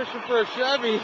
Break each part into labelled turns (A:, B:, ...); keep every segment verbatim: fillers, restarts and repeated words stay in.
A: fishing for a Chevy.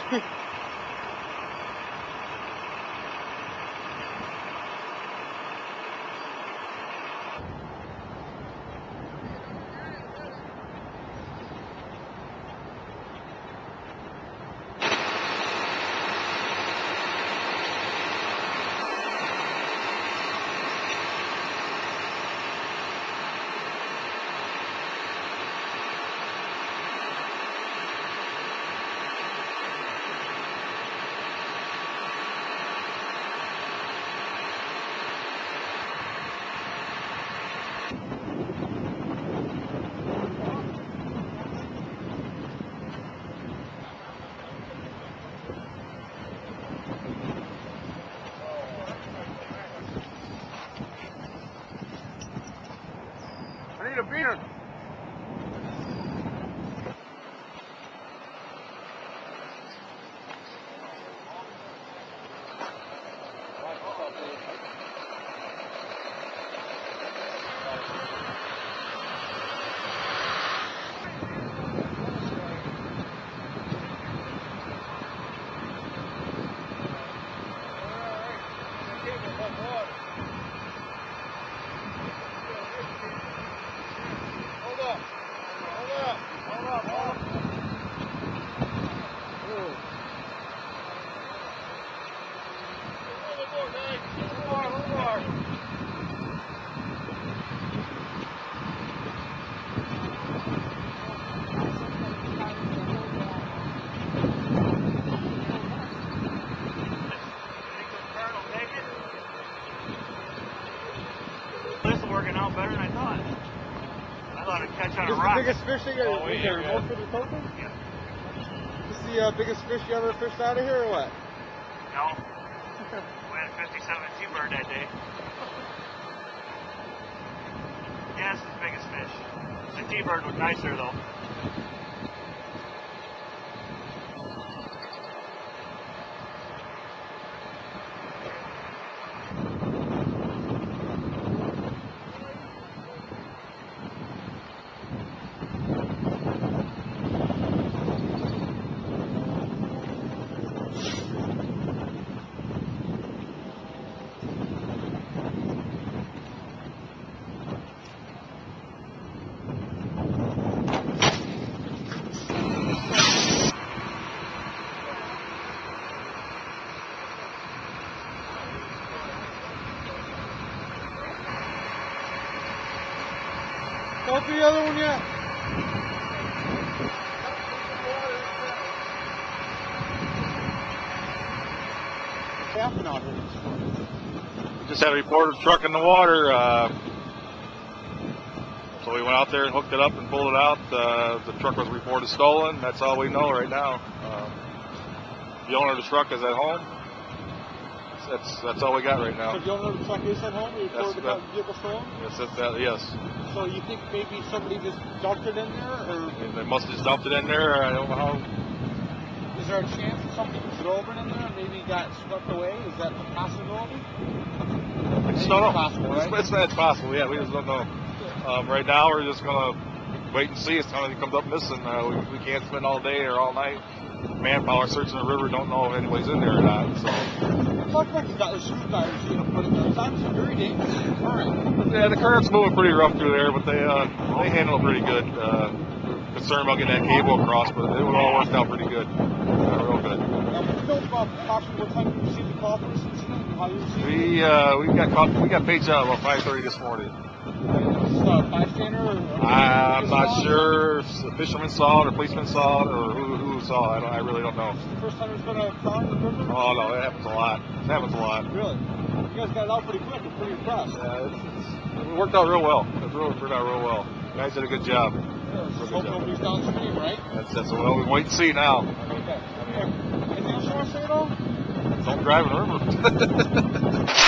A: I need a beer.
B: This is working out better than I thought. I thought it'd catch on a
A: This
B: rock.
A: is the biggest fish you got?
B: Oh,
A: You
B: yeah,
A: got a remote
B: yeah.
A: for the token?
B: Yeah.
A: This is the uh, biggest fish you ever fished out of here, or what?
B: No. We had a fifty-seven T-bird that day. Yeah, this is the biggest fish. The T-bird was nicer though.
A: Don't do the other one yet. What's happening out here this morning?
C: We just had a report of a truck in the water. Uh, so we went out there and hooked it up and pulled it out. Uh, the truck was reported stolen. That's all we know right now. Uh, the owner of the truck is at home. That's that's all we got right now.
A: So the owner of the truck is at home? You reported
C: That's-
A: about the vehicle stolen?
C: Yes, that's that, yes.
A: So you think maybe somebody just dumped it in there, or
C: And they must have just dumped it in there. I don't know how.
A: is there a chance that somebody drove it in there and maybe got swept away? Is that a possibility?
C: I just don't know.
A: Possible, right?
C: It's, it's, it's possible. Yeah, we just don't know. Um, right now, we're just gonna wait and see if somebody comes up missing. Uh, we, we can't spend all day or all night manpower searching the river. Don't know if anybody's in there or not. So.
A: Talk about the guys, the guys, you know, putting those times are very dangerous current.
C: Yeah, the current's moving pretty rough through there, but they uh, they handle it pretty good. Uh, concerned about getting that cable across, but it all worked out pretty good. Uh, real good.
A: Now, can you know about approximately what time you received the call for this incident and how you received it?
C: We uh, we got caught, we got paged out about five thirty this morning.
A: Was this a bystander? Or, or
C: I'm not
A: saw it?
C: sure if the fisherman saw it or policeman saw it or who, who saw it. I, don't, I really don't know.
A: Is this the first time there's been a car in the river?
C: Oh no, that happens a lot. It happens a lot.
A: Really? You guys got it out pretty quick. I'm pretty impressed.
C: Yeah, it's, it's, it worked out real well. It really worked out real well. Guys did a good job.
A: Yeah,
C: Real
A: just
C: good
A: hope
C: job.
A: nobody's downstream, right?
C: That's that's well. We wait and see now.
A: Okay. Come here. Anything else you want to say at all?
C: Don't drive in the river.